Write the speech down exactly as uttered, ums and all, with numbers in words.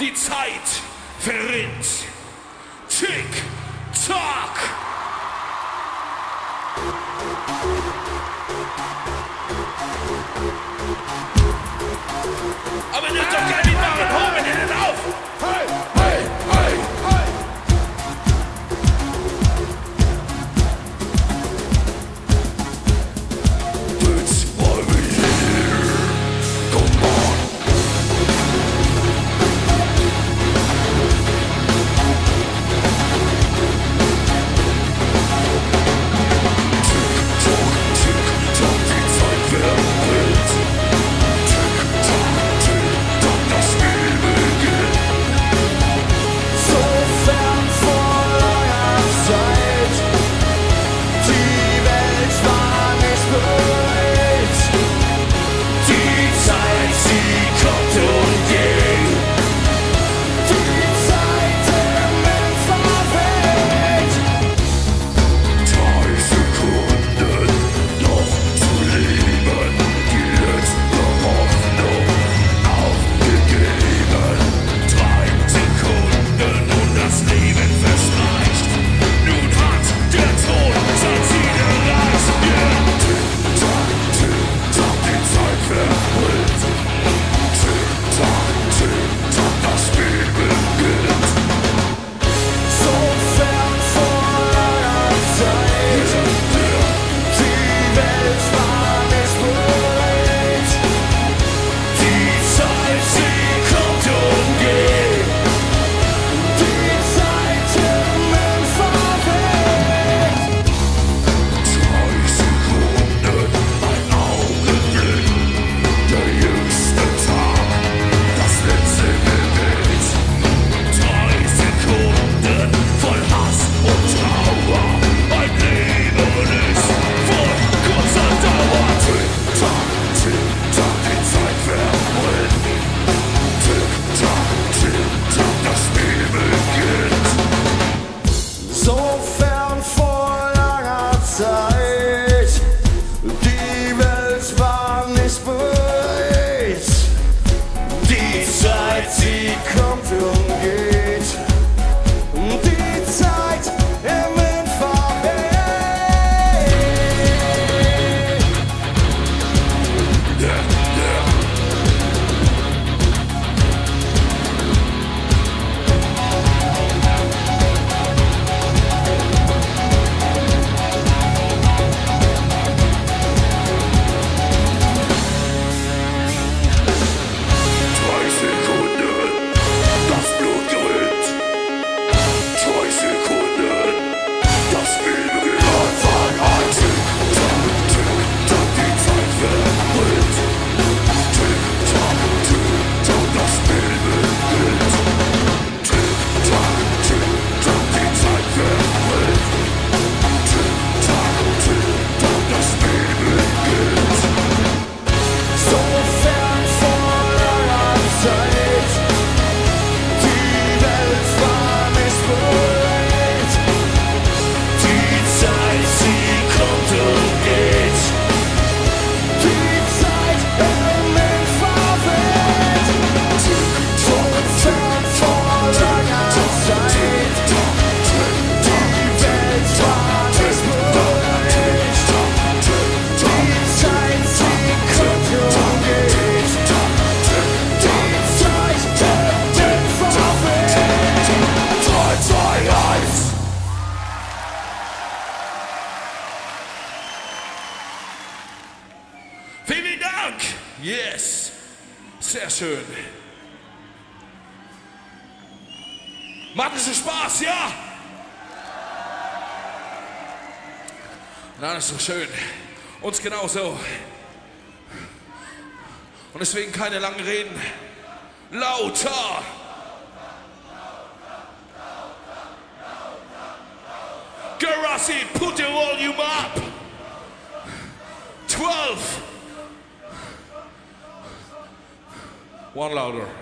Die Zeit verrinnt. Tick, Tock. Aber ihr dürft doch gar nicht machen. Hol mir den auf. Hey, hey, hey, hey. It's why we're here. Come on. Vielen Dank! Yes! Sehr schön. Macht es Spaß, ja? Na, das ist doch schön. Uns genauso. Und deswegen keine langen Reden. Lauter! Garassi, put the volume up! twelve! One louder.